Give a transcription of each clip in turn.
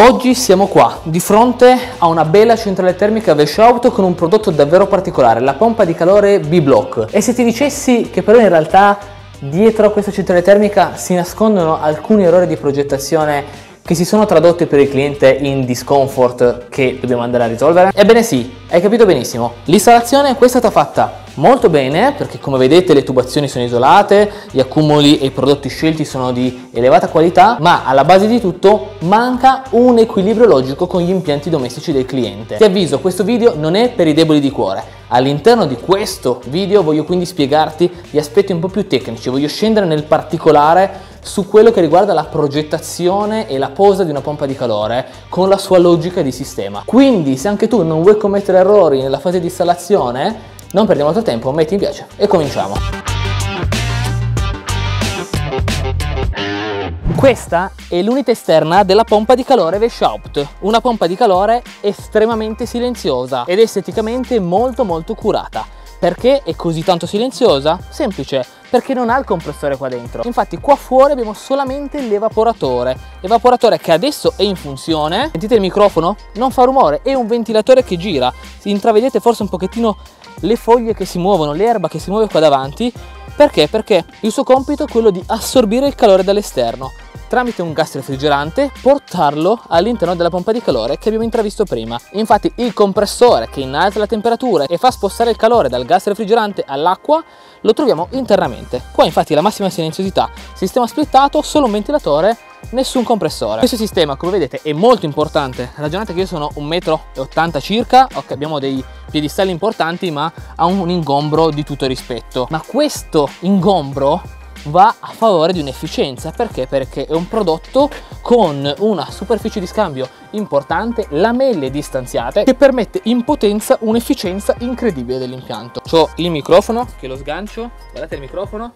Oggi siamo qua, di fronte a una bella centrale termica Weishaupt con un prodotto davvero particolare, la pompa di calore B-Block. E se ti dicessi che però in realtà dietro a questa centrale termica si nascondono alcuni errori di progettazione che si sono tradotti per il cliente in discomfort che dobbiamo andare a risolvere? Ebbene sì, hai capito benissimo. L'installazione è stata fatta molto bene perché, come vedete, le tubazioni sono isolate, gli accumuli e i prodotti scelti sono di elevata qualità, ma alla base di tutto manca un equilibrio logico con gli impianti domestici del cliente. Ti avviso, questo video non è per i deboli di cuore. All'interno di questo video voglio quindi spiegarti gli aspetti un po' più tecnici, voglio scendere nel particolare su quello che riguarda la progettazione e la posa di una pompa di calore con la sua logica di sistema. Quindi, se anche tu non vuoi commettere errori nella fase di installazione, non perdiamo altro tempo, metti mi piace e cominciamo. Questa è l'unità esterna della pompa di calore Weishaupt, una pompa di calore estremamente silenziosa ed esteticamente molto curata. Perché è così tanto silenziosa? Semplice, perché non ha il compressore qua dentro. Infatti qua fuori abbiamo solamente l'evaporatore che adesso è in funzione. Sentite il microfono? Non fa rumore, è un ventilatore che gira. Intravedete forse un pochettino le foglie che si muovono, l'erba che si muove qua davanti. Perché? Perché il suo compito è quello di assorbire il calore dall'esterno tramite un gas refrigerante, portarlo all'interno della pompa di calore che abbiamo intravisto prima. Infatti il compressore che innalza la temperatura e fa spostare il calore dal gas refrigerante all'acqua lo troviamo internamente. Qua infatti la massima silenziosità, sistema splittato, solo un ventilatore, nessun compressore. Questo sistema, come vedete, è molto importante. Ragionate che io sono 1,80 m circa, ok, abbiamo dei piedistalli importanti, ma ha un ingombro di tutto rispetto. Ma questo ingombro va a favore di un'efficienza. Perché? Perché è un prodotto con una superficie di scambio importante, lamelle distanziate, che permette in potenza un'efficienza incredibile dell'impianto. C'ho il microfono che lo sgancio, guardate il microfono,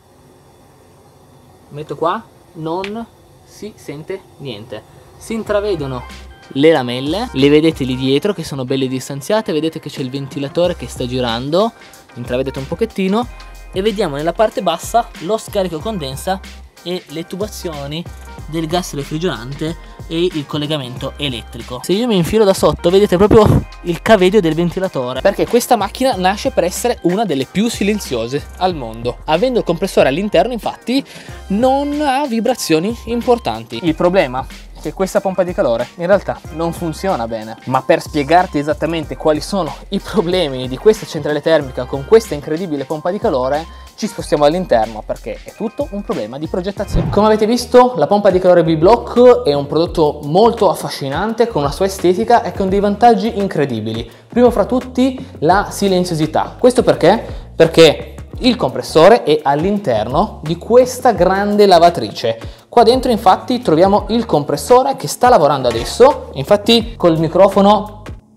metto qua, non si sente niente, si intravedono le lamelle, le vedete lì dietro che sono belle distanziate, vedete che c'è il ventilatore che sta girando, intravedete un pochettino, e vediamo nella parte bassa lo scarico condensa e le tubazioni del gas refrigerante e il collegamento elettrico. Se io mi infilo da sotto vedete proprio il cavedio del ventilatore, perché questa macchina nasce per essere una delle più silenziose al mondo. Avendo il compressore all'interno, infatti, non ha vibrazioni importanti. Il problema che questa pompa di calore in realtà non funziona bene, ma per spiegarti esattamente quali sono i problemi di questa centrale termica con questa incredibile pompa di calore ci spostiamo all'interno, perché è tutto un problema di progettazione. Come avete visto, la pompa di calore B-Block è un prodotto molto affascinante, con una sua estetica e con dei vantaggi incredibili. Primo fra tutti la silenziosità. Questo perché? Perché il compressore è all'interno di questa grande lavatrice. Qua dentro infatti troviamo il compressore che sta lavorando adesso, infatti col microfono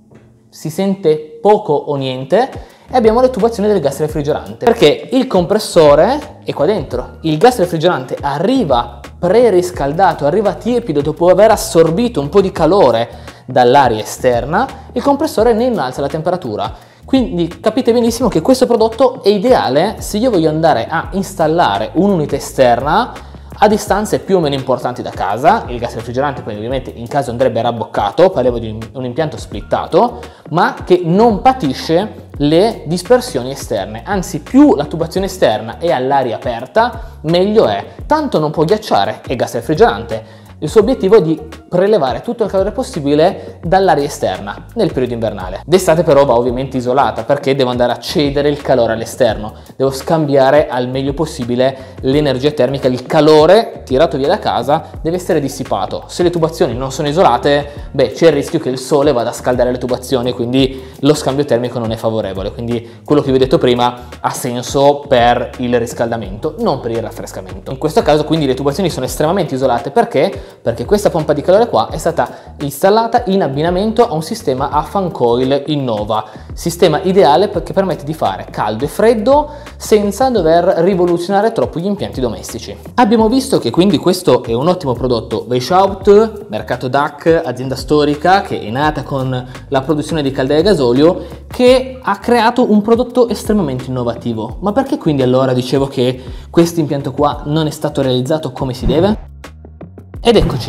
si sente poco o niente, e abbiamo le tubazioni del gas refrigerante, perché il compressore è qua dentro, il gas refrigerante arriva preriscaldato, arriva tiepido dopo aver assorbito un po' di calore dall'aria esterna, il compressore ne innalza la temperatura. Quindi capite benissimo che questo prodotto è ideale se io voglio andare a installare un'unità esterna a distanze più o meno importanti da casa. Il gas refrigerante poi ovviamente in caso andrebbe rabboccato, parliamo di un impianto splittato, ma che non patisce le dispersioni esterne, anzi più la tubazione esterna è all'aria aperta meglio è, tanto non può ghiacciare il gas refrigerante. Il suo obiettivo è di prelevare tutto il calore possibile dall'aria esterna nel periodo invernale. D'estate però va ovviamente isolata, perché devo andare a cedere il calore all'esterno, devo scambiare al meglio possibile l'energia termica, il calore tirato via da casa deve essere dissipato. Se le tubazioni non sono isolate, beh, c'è il rischio che il sole vada a scaldare le tubazioni, quindi lo scambio termico non è favorevole. Quindi quello che vi ho detto prima ha senso per il riscaldamento, non per il raffrescamento. In questo caso quindi le tubazioni sono estremamente isolate. Perché? Perché questa pompa di calore qua è stata installata in abbinamento a un sistema a fan coil Innova, sistema ideale perché permette di fare caldo e freddo senza dover rivoluzionare troppo gli impianti domestici. Abbiamo visto che quindi questo è un ottimo prodotto Weishaupt, mercato DAC, azienda storica che è nata con la produzione di caldere a gasolio, che ha creato un prodotto estremamente innovativo. Ma perché quindi allora dicevo che questo impianto qua non è stato realizzato come si deve? Ed eccoci,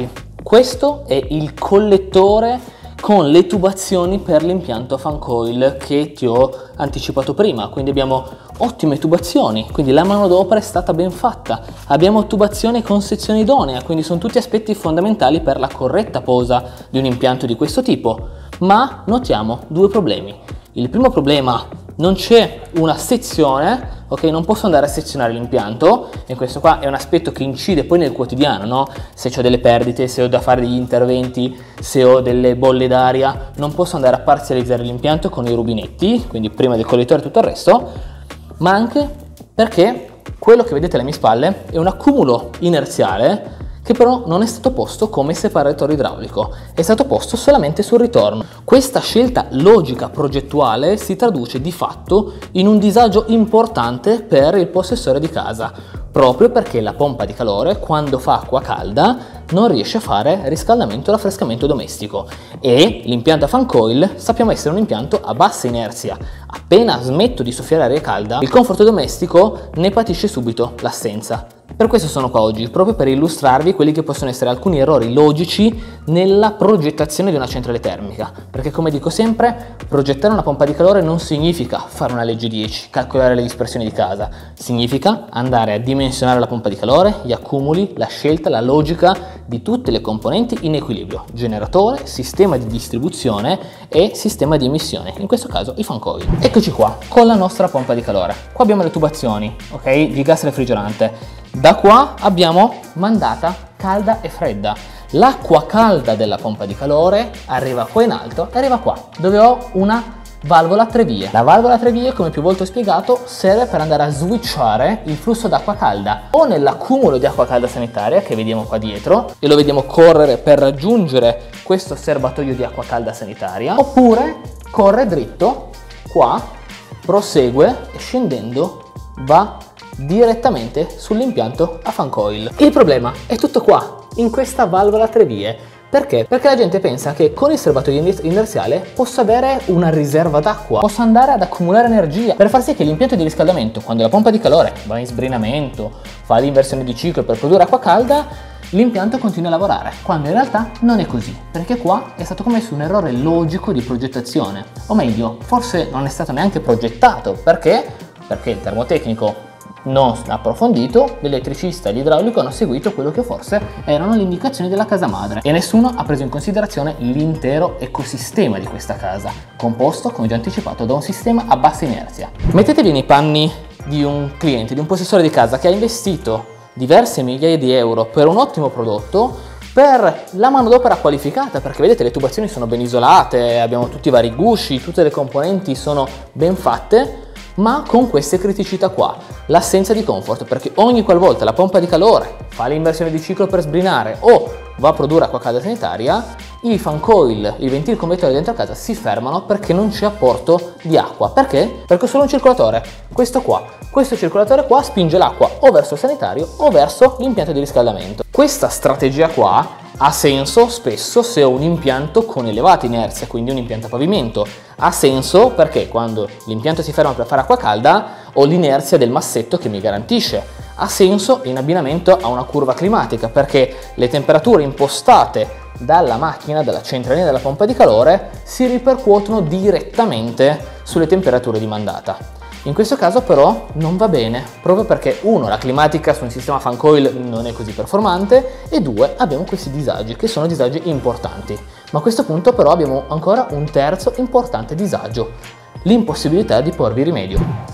Questo è il collettore con le tubazioni per l'impianto fan coil che ti ho anticipato prima, quindi abbiamo ottime tubazioni, quindi la manodopera è stata ben fatta, abbiamo tubazioni con sezione idonea, quindi sono tutti aspetti fondamentali per la corretta posa di un impianto di questo tipo. Ma notiamo due problemi. Il primo problema: non c'è una sezione, ok? Non posso andare a sezionare l'impianto, e questo qua è un aspetto che incide poi nel quotidiano, no? Se ho delle perdite, se ho da fare degli interventi, se ho delle bolle d'aria, non posso andare a parzializzare l'impianto con i rubinetti, quindi prima del collettore e tutto il resto, ma anche perché quello che vedete alle mie spalle è un accumulo inerziale che però non è stato posto come separatore idraulico, è stato posto solamente sul ritorno. Questa scelta logica progettuale si traduce di fatto in un disagio importante per il possessore di casa, proprio perché la pompa di calore, quando fa acqua calda, non riesce a fare riscaldamento e raffrescamento domestico, e l'impianto a fan coil sappiamo essere un impianto a bassa inerzia. Appena smetto di soffiare aria calda, il comfort domestico ne patisce subito l'assenza. Per questo sono qua oggi, proprio per illustrarvi quelli che possono essere alcuni errori logici nella progettazione di una centrale termica, perché come dico sempre, progettare una pompa di calore non significa fare una legge 10, calcolare le dispersioni di casa, significa andare a dimensionare la pompa di calore, gli accumuli, la scelta, la logica di tutte le componenti in equilibrio: generatore, sistema di distribuzione e sistema di emissione, in questo caso i fan coil. Eccoci qua con la nostra pompa di calore. Qua abbiamo le tubazioni, ok, di gas refrigerante. Da qua abbiamo mandata calda e fredda. L'acqua calda della pompa di calore arriva qua in alto e arriva qua, dove ho una valvola a 3 vie. La valvola a 3 vie, come più volte ho spiegato, serve per andare a switchare il flusso d'acqua calda o nell'accumulo di acqua calda sanitaria che vediamo qua dietro, e lo vediamo correre per raggiungere questo serbatoio di acqua calda sanitaria, oppure corre dritto qua, prosegue e scendendo va direttamente sull'impianto a fan coil. Il problema è tutto qua, in questa valvola a 3 vie. Perché? Perché la gente pensa che con il serbatoio inerziale possa avere una riserva d'acqua, possa andare ad accumulare energia per far sì che l'impianto di riscaldamento, quando la pompa di calore va in sbrinamento, fa l'inversione di ciclo per produrre acqua calda, l'impianto continua a lavorare, quando in realtà non è così, perché qua è stato commesso un errore logico di progettazione, o meglio, forse non è stato neanche progettato. Perché il termotecnico non approfondito, l'elettricista e l'idraulico hanno seguito quello che forse erano le indicazioni della casa madre, e nessuno ha preso in considerazione l'intero ecosistema di questa casa, composto, come già anticipato, da un sistema a bassa inerzia. Mettetevi nei panni di un cliente, di un possessore di casa che ha investito diverse migliaia di euro per un ottimo prodotto, per la manodopera qualificata, perché vedete le tubazioni sono ben isolate, abbiamo tutti i vari gusci, tutte le componenti sono ben fatte, ma con queste criticità qua: l'assenza di comfort, perché ogni qualvolta la pompa di calore fa l'inversione di ciclo per sbrinare o va a produrre acqua calda sanitaria, i fan coil, i ventili convettori dentro casa si fermano perché non c'è apporto di acqua. Perché? Perché è solo un circolatore, questo circolatore qua spinge l'acqua o verso il sanitario o verso l'impianto di riscaldamento. Questa strategia qua ha senso spesso se ho un impianto con elevata inerzia, quindi un impianto a pavimento. Ha senso perché quando l'impianto si ferma per fare acqua calda ho l'inerzia del massetto che mi garantisce. Ha senso in abbinamento a una curva climatica, perché le temperature impostate dalla macchina, dalla centralina della pompa di calore, si ripercuotono direttamente sulle temperature di mandata. In questo caso però non va bene, proprio perché 1. La climatica su un sistema fan coil non è così performante, e 2. Abbiamo questi disagi, che sono disagi importanti. Ma a questo punto però abbiamo ancora un terzo importante disagio: l'impossibilità di porvi rimedio.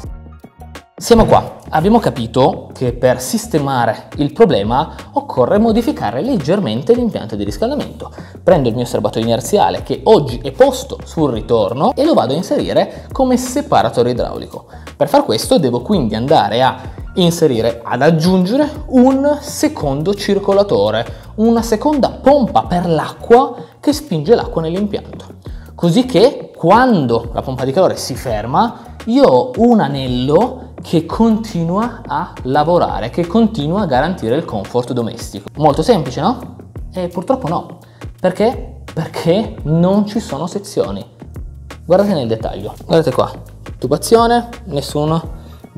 Siamo qua, abbiamo capito che per sistemare il problema occorre modificare leggermente l'impianto di riscaldamento. Prendo il mio serbatoio inerziale che oggi è posto sul ritorno e lo vado a inserire come separatore idraulico. Per far questo devo quindi andare a inserire, ad aggiungere un secondo circolatore, una seconda pompa per l'acqua che spinge l'acqua nell'impianto. Così che quando la pompa di calore si ferma, io ho un anello che continua a lavorare, che continua a garantire il comfort domestico. Molto semplice, no? E purtroppo no. Perché? Perché non ci sono sezioni. Guardate nel dettaglio. Guardate qua. Tubazione, nessuna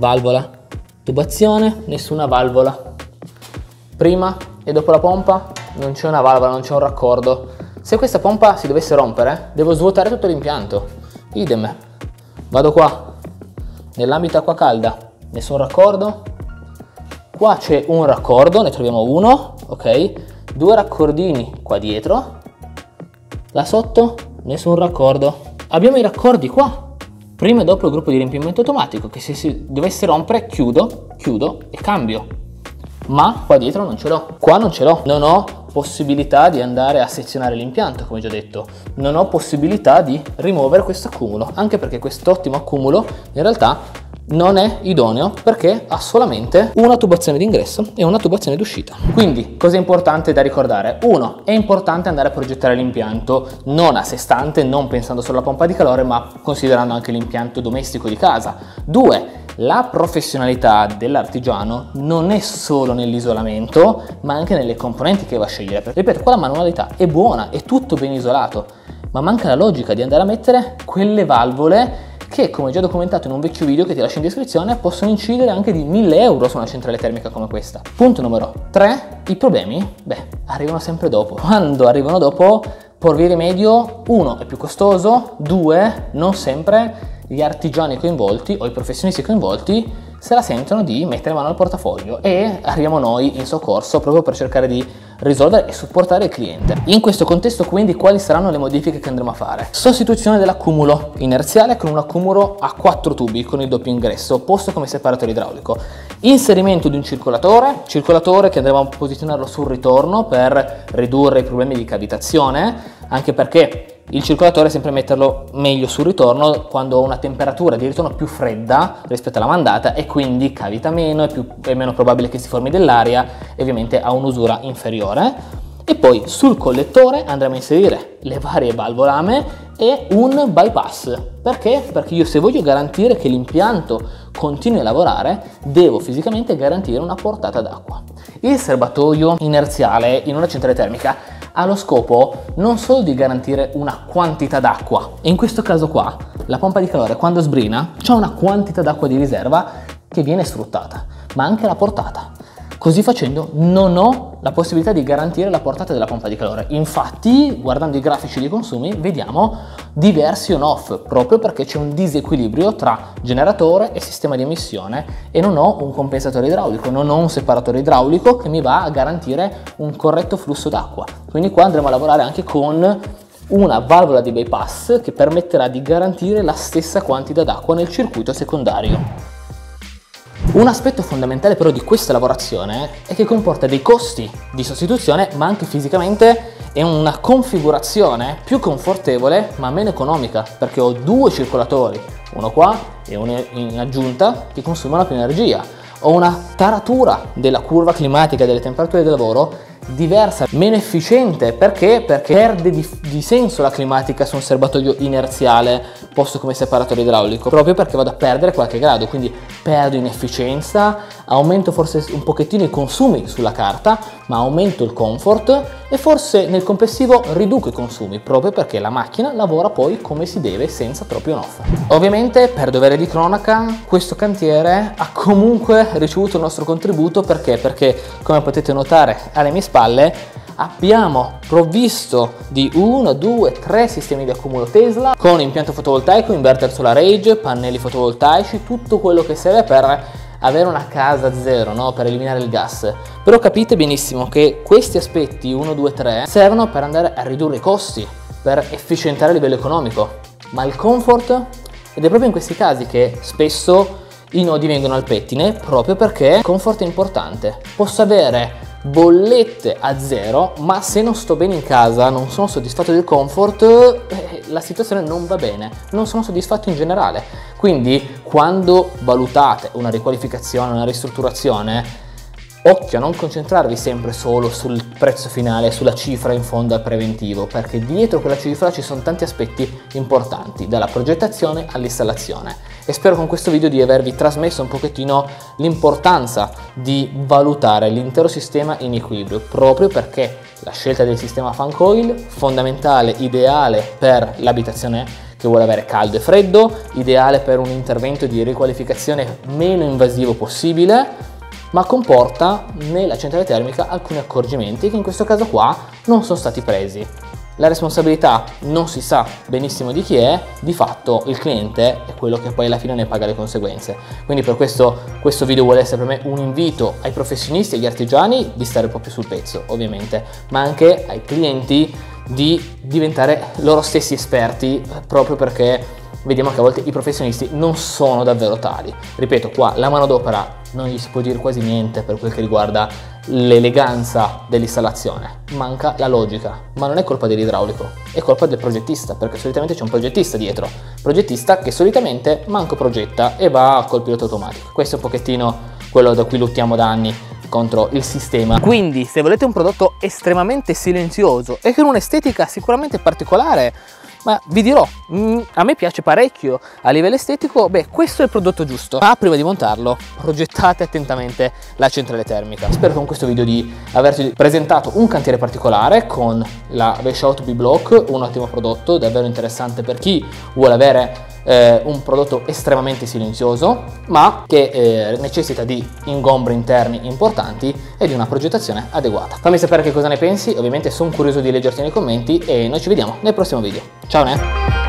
valvola. Tubazione, nessuna valvola. Prima e dopo la pompa, non c'è una valvola, non c'è un raccordo. Se questa pompa si dovesse rompere, devo svuotare tutto l'impianto. Idem. Vado qua, nell'ambito acqua calda, nessun raccordo. Qua c'è un raccordo, ne troviamo uno, ok? 2 raccordini qua dietro. Là sotto, nessun raccordo. Abbiamo i raccordi qua, prima e dopo il gruppo di riempimento automatico, che se si dovesse rompere chiudo e cambio. Ma qua dietro non ce l'ho, qua non ce l'ho. Non ho possibilità di andare a sezionare l'impianto, come già detto. Non ho possibilità di rimuovere questo accumulo, anche perché quest'ottimo accumulo in realtà non è idoneo perché ha solamente una tubazione d'ingresso e una tubazione d'uscita. Quindi, cosa è importante da ricordare? 1. È importante andare a progettare l'impianto non a sé stante, non pensando solo alla pompa di calore, ma considerando anche l'impianto domestico di casa. 2. La professionalità dell'artigiano non è solo nell'isolamento, ma anche nelle componenti che va a scegliere. Perché, ripeto, qua la manualità è buona, è tutto ben isolato, ma manca la logica di andare a mettere quelle valvole che, come già documentato in un vecchio video che ti lascio in descrizione, possono incidere anche di 1000 euro su una centrale termica come questa. Punto numero 3, i problemi, arrivano sempre dopo. Quando arrivano dopo, porvi rimedio, 1, è più costoso, 2, non sempre gli artigiani coinvolti o i professionisti coinvolti se la sentono di mettere mano al portafoglio, e arriviamo noi in soccorso proprio per cercare di risolvere e supportare il cliente. In questo contesto, quindi, quali saranno le modifiche che andremo a fare? Sostituzione dell'accumulo inerziale con un accumulo a 4 tubi con il doppio ingresso posto come separatore idraulico. Inserimento di un circolatore che andremo a posizionarlo sul ritorno per ridurre i problemi di cavitazione, anche perché il circolatore è sempre metterlo meglio sul ritorno quando ho una temperatura di ritorno più fredda rispetto alla mandata, e quindi cavita meno, è meno probabile che si formi dell'aria e ovviamente ha un'usura inferiore. E poi sul collettore andremo a inserire le varie valvolame e un bypass. Perché? Perché io, se voglio garantire che l'impianto continui a lavorare, devo fisicamente garantire una portata d'acqua. Il serbatoio inerziale in una centrale termica ha lo scopo non solo di garantire una quantità d'acqua, e in questo caso qua la pompa di calore, quando sbrina, c'è una quantità d'acqua di riserva che viene sfruttata, ma anche la portata. Così facendo non ho la possibilità di garantire la portata della pompa di calore. Infatti, guardando i grafici dei consumi, vediamo diversi on-off, proprio perché c'è un disequilibrio tra generatore e sistema di emissione, e non ho un compensatore idraulico, non ho un separatore idraulico che mi va a garantire un corretto flusso d'acqua. Quindi qua andremo a lavorare anche con una valvola di bypass che permetterà di garantire la stessa quantità d'acqua nel circuito secondario. Un aspetto fondamentale però di questa lavorazione è che comporta dei costi di sostituzione, ma anche fisicamente è una configurazione più confortevole ma meno economica, perché ho 2 circolatori, uno qua e uno in aggiunta, che consumano più energia. Ho una taratura della curva climatica e delle temperature del lavoro diversa, meno efficiente. Perché? Perché perde di senso la climatica su un serbatoio inerziale posto come separatore idraulico, proprio perché vado a perdere qualche grado, quindi perdo in efficienza, aumento forse un pochettino i consumi sulla carta, ma aumento il comfort e forse nel complessivo riduco i consumi, proprio perché la macchina lavora poi come si deve, senza troppi on-off. Ovviamente, per dovere di cronaca, questo cantiere ha comunque ricevuto il nostro contributo. Perché? Perché, come potete notare alle mie spalle, abbiamo provvisto di 1, 2, 3 sistemi di accumulo Tesla con impianto fotovoltaico, inverter solar age, pannelli fotovoltaici, tutto quello che serve per avere una casa zero, no? Per eliminare il gas. Però capite benissimo che questi aspetti 1, 2, 3 servono per andare a ridurre i costi, per efficientare a livello economico, ma il comfort, ed è proprio in questi casi che spesso i nodi vengono al pettine, proprio perché il comfort è importante. Posso avere bollette a zero, ma se non sto bene in casa, non sono soddisfatto del comfort, la situazione non va bene, non sono soddisfatto in generale. Quindi quando valutate una riqualificazione, una ristrutturazione, occhio a non concentrarvi sempre solo sul prezzo finale, sulla cifra in fondo al preventivo, perché dietro quella cifra ci sono tanti aspetti importanti, dalla progettazione all'installazione. E spero con questo video di avervi trasmesso un pochettino l'importanza di valutare l'intero sistema in equilibrio, proprio perché la scelta del sistema fan coil, fondamentale, ideale per l'abitazione che vuole avere caldo e freddo, ideale per un intervento di riqualificazione meno invasivo possibile, ma comporta nella centrale termica alcuni accorgimenti che in questo caso qua non sono stati presi. La responsabilità non si sa benissimo di chi è, di fatto il cliente è quello che poi alla fine ne paga le conseguenze. Quindi per questo video vuole essere per me un invito ai professionisti e agli artigiani di stare un po' più sul pezzo, ovviamente, ma anche ai clienti di diventare loro stessi esperti, proprio perché vediamo che a volte i professionisti non sono davvero tali. Ripeto, qua la manodopera non gli si può dire quasi niente per quel che riguarda l'eleganza dell'installazione, manca la logica, ma non è colpa dell'idraulico, è colpa del progettista, perché solitamente c'è un progettista dietro, progettista che solitamente manco progetta e va col pilota automatico. Questo è un pochettino quello da cui lottiamo da anni contro il sistema. Quindi se volete un prodotto estremamente silenzioso e con un'estetica sicuramente particolare, ma vi dirò, a me piace parecchio a livello estetico, beh, questo è il prodotto giusto. Ma prima di montarlo, progettate attentamente la centrale termica. Spero con questo video di averti presentato un cantiere particolare con la Weishaupt B-Block, un ottimo prodotto, davvero interessante per chi vuole avere un prodotto estremamente silenzioso, ma che necessita di ingombri interni importanti e di una progettazione adeguata. Fammi sapere che cosa ne pensi, ovviamente sono curioso di leggerti nei commenti e noi ci vediamo nel prossimo video. Ciao ne!